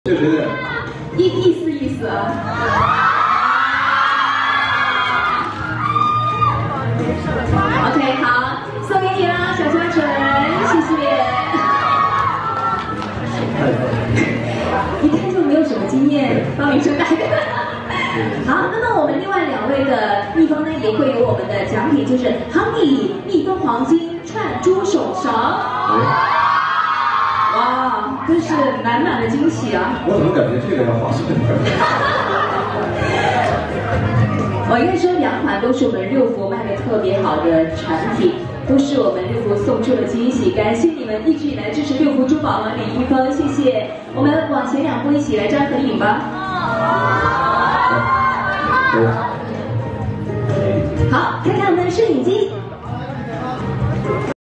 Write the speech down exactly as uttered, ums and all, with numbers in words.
对对对， 意意思意思啊。OK， 好，送给你啦，小嘉诚，谢谢。一看就没有什么经验，帮女生带的。好，那么我们另外两位的蜜蜂呢，也会有我们的奖品，就是 Honey 蜜蜂黄金串珠手绳。哇，真是满满的惊喜啊！ 我怎么感觉这个要划算点？ 我应该说两款都是我们六福卖的特别好的产品，都是我们六福送出的惊喜。感谢你们一直以来支持六福珠宝王李一峰，谢谢。我们往前两步一起来张合影吧。好，看看我们的摄影机。